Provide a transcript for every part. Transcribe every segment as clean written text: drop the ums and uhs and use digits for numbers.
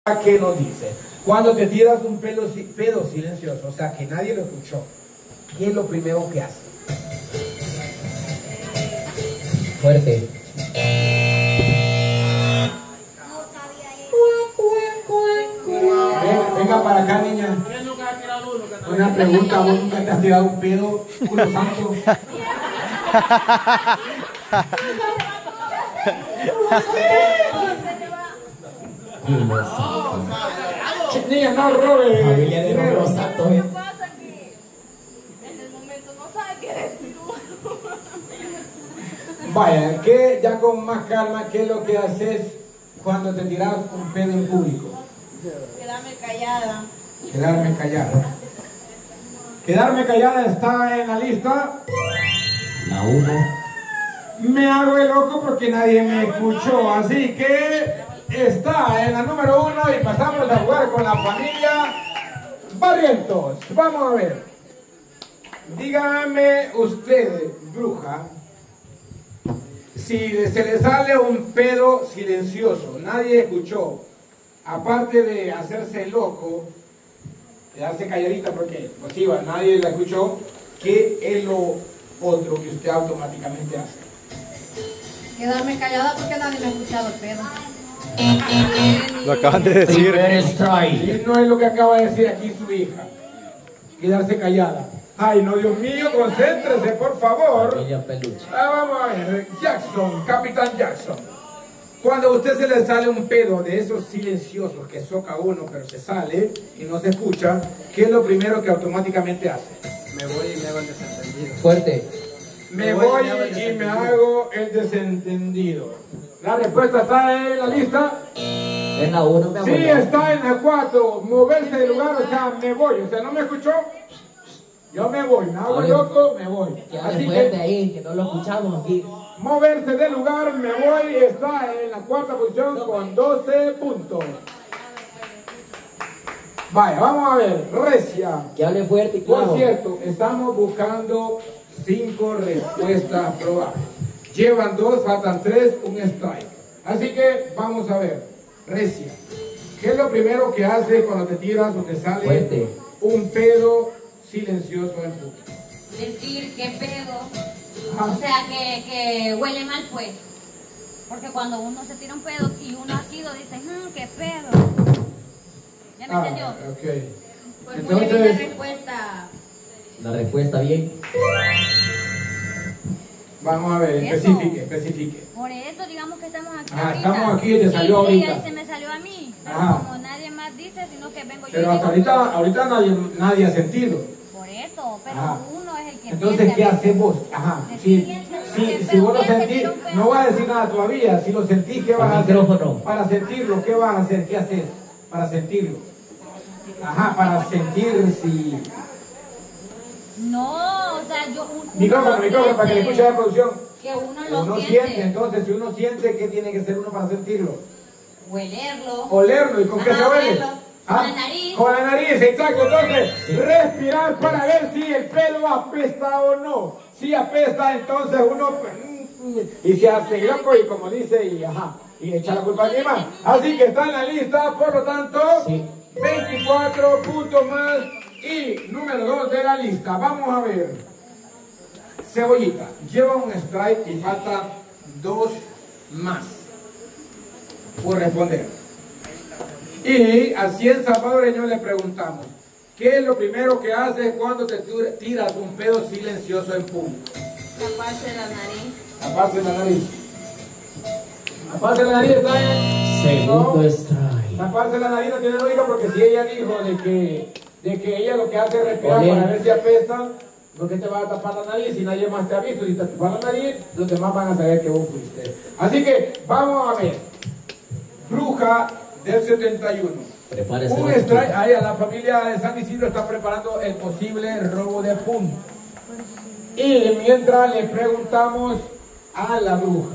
¿Qué nos dice? Cuando te tiras un pedo silencioso, o sea, que nadie lo escuchó, ¿qué es lo primero que hace? Fuerte. Venga para acá, niña. Una pregunta, ¿vos nunca te has tirado un pedo, culo santo? Niña, no robe. Familia de Romero Santos. ¿Qué pasa aquí? En el momento no sabe qué decir. Vaya, que ya con más calma, ¿qué es lo que haces cuando te tiras un pedo en público? Quedarme callada. Quedarme callada. Quedarme callada está en la lista. La 1. Me hago el loco porque nadie me escuchó, así que está en la número 1 y pasamos a jugar con la familia Barrientos. Vamos a ver. Dígame usted, bruja, si se le sale un pedo silencioso, nadie escuchó, aparte de hacerse loco, quedarse calladita porque pues iba, nadie la escuchó, ¿qué es lo otro que usted automáticamente hace? Quedarme callada porque nadie me ha escuchado el pedo. Lo acaban de decir. Primer strike. Y no es lo que acaba de decir aquí su hija. Quedarse callada. Ay, no, Dios mío, concéntrese, por favor. Familia Peluche. Vamos a ver, Jackson, Capitán Jackson. Cuando a usted se le sale un pedo de esos silenciosos que soca uno, pero se sale y no se escucha, ¿qué es lo primero que automáticamente hace? Me voy y me hago el desentendido. Fuerte. Me voy y me hago el desentendido. La respuesta está en la lista. En la 1 me Sí, está en la 4. Moverse de lugar, o sea, me voy. O sea, ¿no me escuchó? Yo me voy, me hago loco, me voy. Que Así hable fuerte que ahí, que no lo escuchamos aquí. moverse de lugar, me voy, está en la 4ª posición con 12 puntos. Vaya, vamos a ver, Recia. Que hable fuerte y claro. Por cierto, estamos buscando 5 respuestas probables. Llevan 2, faltan 3, un strike. Así que vamos a ver. Recia, ¿qué es lo primero que hace cuando te tiras o te sale Fuerte. un pedo silencioso en público? Decir qué pedo. Ajá. O sea, que huele mal, pues. Porque cuando uno se tira un pedo y uno ha sido, dice, qué pedo. ¿Ya me entendió? Ok. Pues muy bien la Entonces, respuesta. La respuesta bien. vamos a ver, Eso. especifique. Por eso, digamos que estamos aquí Ah, ahorita. estamos aquí y te salió Y ahorita. se me salió a mí. Pero Ajá. como nadie más dice, sino que vengo yo Pero y hasta digo, ahorita nadie ha sentido. por eso, pero Ajá. uno es el que Entonces, siente ¿qué a veces. haces vos? Ajá. Si vos lo sentís, no vas a decir nada todavía. Si lo sentís, ¿qué vas a hacer? Micrófono. Para sentirlo, ¿qué vas a hacer? ¿Qué haces? Para sentirlo. Ajá, para sentir si... No, o sea, yo... Micrófono, para que le escuche la producción. Que uno lo Uno siente. siente, entonces, si uno siente, ¿qué tiene que ser uno para sentirlo? Huelerlo. Olerlo, ¿y con qué Ajá, se huele? olerlo. Con la nariz. Con la nariz, exacto. Entonces, respirar para ver si el pelo apesta o no. Si apesta, entonces uno y se hace loco y como dice, y echa la culpa a alguien más. Así que está en la lista, por lo tanto, Sí. 24 puntos más y número 2 de la lista. Vamos a ver. Cebollita, lleva un strike y falta 2 más por responder. Y así en salvadoreño le preguntamos, ¿qué es lo primero que haces cuando te tiras un pedo silencioso en público? Taparse la nariz. Taparse la nariz. Taparse la nariz está en... Segundo No, strike. taparse la nariz no tiene lógica porque si ella dijo de que ella lo que hace es respirar Oler. para ver si apesta, ¿por qué te vas a tapar la nariz si nadie más te ha visto? Si te tapas la nariz, los demás van a saber que vos fuiste. Así que vamos a ver. Bruja del 71. Prepárese. Un strike, ahí a la familia de San Isidro está preparando el posible robo de puntos. Y mientras le preguntamos a la bruja,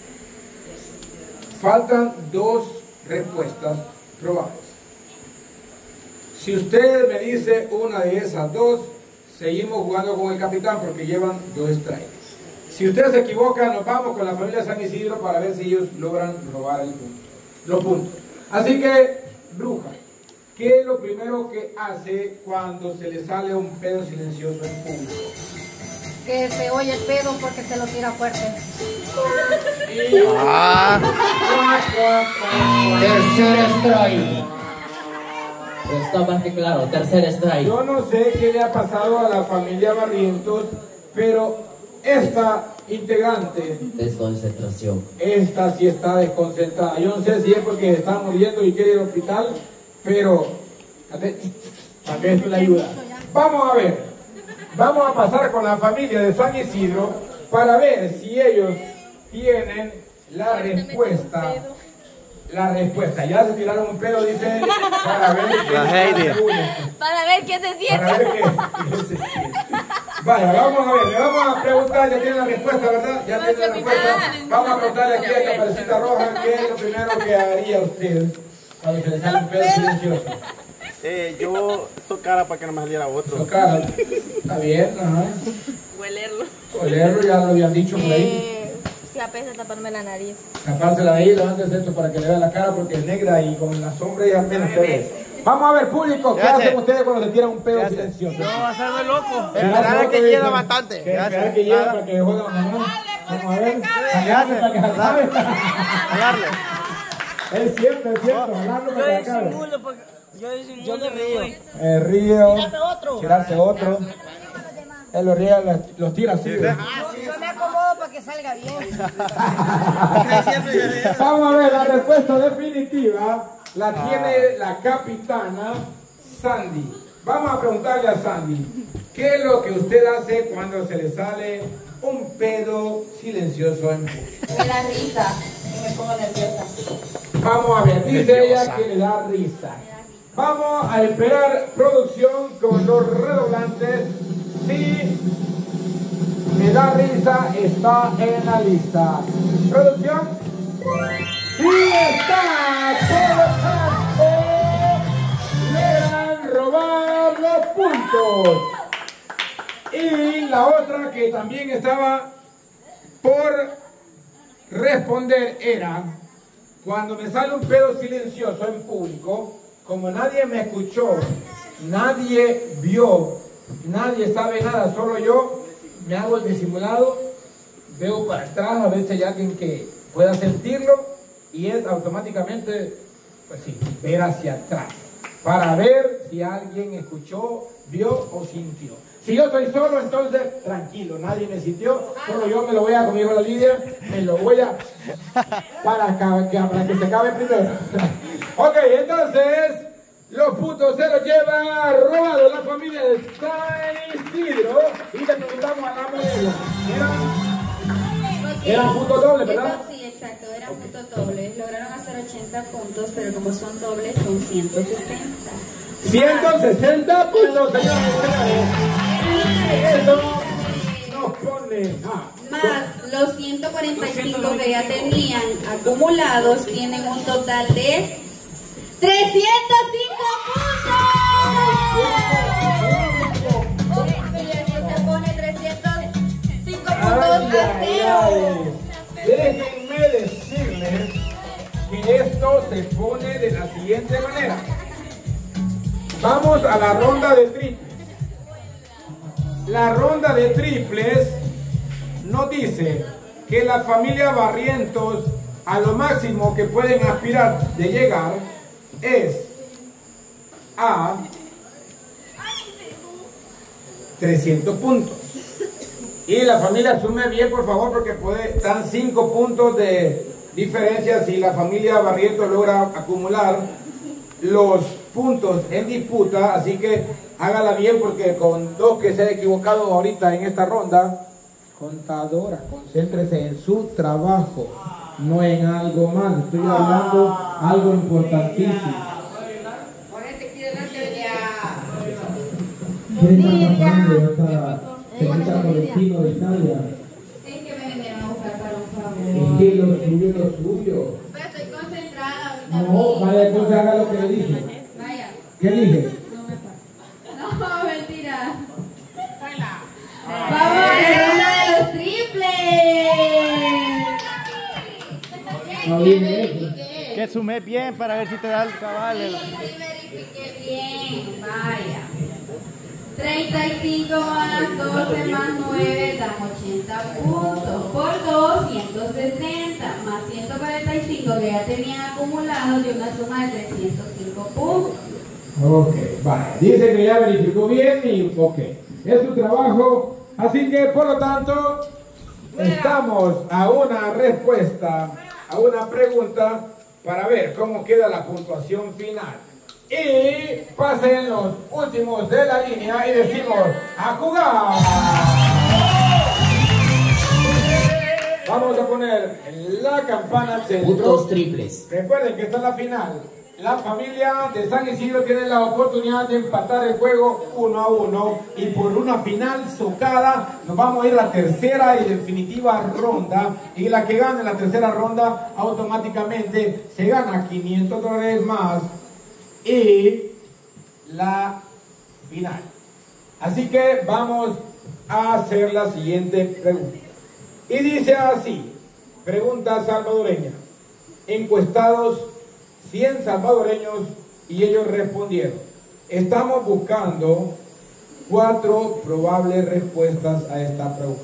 faltan 2 respuestas probables. Si usted me dice una de esas 2, seguimos jugando con el capitán porque llevan 2 strikes. Si usted se equivoca, nos vamos con la familia San Isidro para ver si ellos logran robar los puntos. Así que bruja, ¿qué es lo primero que hace cuando se le sale un pedo silencioso en público? Que se oye el pedo porque se lo tira fuerte. Tercer strike. Está más que claro, tercer strike. Yo no sé qué le ha pasado a la familia Barrientos, pero esta integrante, Desconcentración. esta sí está desconcentrada. Yo no sé si es porque está muriendo y quiere ir al hospital, pero tal vez esto le ayuda. Vamos a ver, vamos a pasar con la familia de San Isidro para ver si ellos tienen la respuesta. La respuesta, ya se tiraron un pedo, dice, para ver Para ver qué se siente. para ver qué se siente. Vaya, vamos a ver, le vamos a preguntar, ya tiene la respuesta, ¿verdad? Ya tiene la respuesta. Vamos a preguntarle aquí a Caperucita Roja qué es lo primero que haría usted cuando se le sale un pedo silencioso. Yo tocara para que no me saliera otro. Tocar, está bien, ajá. Huelerlo. Olerlo, ya lo habían dicho por ahí. Si apesa taparme la nariz. Tapársela de ahí, levántese esto para que le vea la cara porque es negra y con la sombra ya menos se ve. Vamos a ver, público, ¿qué hacen ustedes cuando se tiran un pedo silencioso? No, hacerme loco. Esperar a que llegue bastante. Esperar que llegue para que juegue la mamá. Vamos a ver. Para que acabe. Jalarle. Es cierto, jalarlo para que acabe. Yo me río. Río. Tirarse otro. Él los riega, los tira así. Yo me acomodo para que salga bien. Vamos a ver, la respuesta definitiva la tiene la capitana Sandy. Vamos a preguntarle a Sandy, ¿qué es lo que usted hace cuando se le sale un pedo silencioso en público? Me da risa y me pongo nerviosa. Vamos a ver, dice ella que le da risa. Vamos a esperar producción con los redoblantes. Si me da risa, está en la lista. Producción. ¡Sí está! ¡Por le han robado los puntos! Y la otra que también estaba por responder era: cuando me sale un pedo silencioso en público, como nadie me escuchó, nadie vio, nadie sabe nada, solo yo me hago el disimulado, veo para atrás a ver si hay alguien que pueda sentirlo y es automáticamente, pues sí, ver hacia atrás para ver si alguien escuchó, vio o sintió. Si yo estoy solo, entonces tranquilo, nadie me sintió, solo yo me lo voy a conmigo la Lidia, me lo voy a para que se acabe primero. Ok, entonces los puntos se los lleva robado la familia de San Isidro y le preguntamos a la modelo. Eran puntos dobles, ¿verdad? Sí, exacto, eran puntos dobles. Lograron hacer 80 puntos, pero como son dobles, son 160. 160 puntos, señores y señores. Y eso nos pone Más los 145 que ya tenían acumulados, tienen un total de 305 puntos. Y eso se pone 305 puntos a cero. Déjenme decirles que esto se pone de la siguiente manera. Vamos a la ronda de triples. La ronda de triples nos dice que la familia Barrientos a lo máximo que pueden aspirar de llegar es a 300 puntos. Y la familia asume bien, por favor, porque dan 5 puntos de diferencia si la familia Barrientos logra acumular los puntos en disputa. Así que hágala bien, porque con dos que se han equivocado ahorita en esta ronda, contadora, concéntrese en su trabajo, no en algo más. Estoy hablando algo importantísimo. Señorita Florentino de Italia. Es que me vinieron a buscar para un favor. Es que lo suyo. Pero estoy concentrada ahorita. No, vaya, entonces haga lo que le dije. Vaya. ¿Qué dije? No, mentira. Vamos a la ronda de los triples. No viene eso. ¿Qué es? Que sumé bien para ver si te da el cabal. Sí, verifique bien, vaya. 35 más 12 más 9 dan 80 puntos. Por 2, 160 más 145 que ya tenían acumulados de una suma de 305 puntos. Ok, vale. Dice que ya verificó bien y ok. Es su trabajo. Así que, por lo tanto, estamos a una respuesta, a una pregunta para ver cómo queda la puntuación final. Y pasen los últimos de la línea y decimos ¡a jugar! Vamos a poner la campana al centro. Puntos triples. Recuerden que esta es la final. La familia de San Isidro tiene la oportunidad de empatar el juego 1-1 y por una final socada nos vamos a ir a la tercera y definitiva ronda, y la que gane la tercera ronda automáticamente se gana $500 más y la final. Así que vamos a hacer la siguiente pregunta y dice así: pregunta salvadoreña, encuestados 100 salvadoreños y ellos respondieron. Estamos buscando 4 probables respuestas a esta pregunta.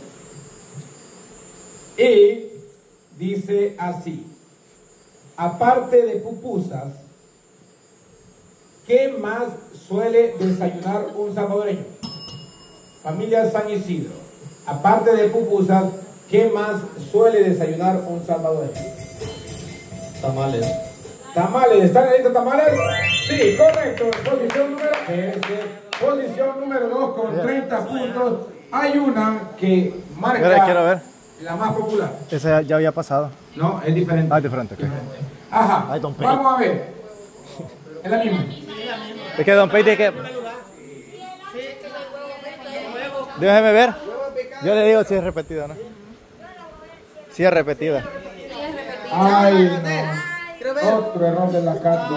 Y dice así: aparte de pupusas, ¿qué más suele desayunar un salvadoreño? Familia San Isidro, aparte de pupusas, ¿qué más suele desayunar un salvadoreño? Tamales. Tamales, ¿están en la lista tamales? Sí, correcto. Posición número 2 con 30 puntos. Hay una que marca Mira, quiero ver. la más popular. Esa ya había pasado. No, es diferente. Ah, es diferente. Okay. Ajá, Ay, don Pei. vamos a ver. Es la misma. Es que Don Pei tiene que... Déjeme ver. Yo le digo si es repetida, ¿no? Si es repetida. Ay, no. Otro error de la Katy.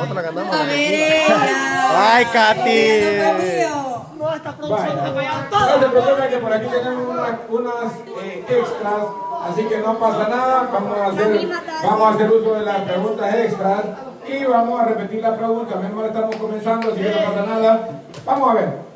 ¡Ay, Katy! Vaya. No se preocupen que por aquí tenemos unas extras, así que no pasa nada. Vamos a hacer uso de las preguntas extras y vamos a repetir la pregunta. Mejor estamos comenzando, así que no pasa nada. Vamos a ver.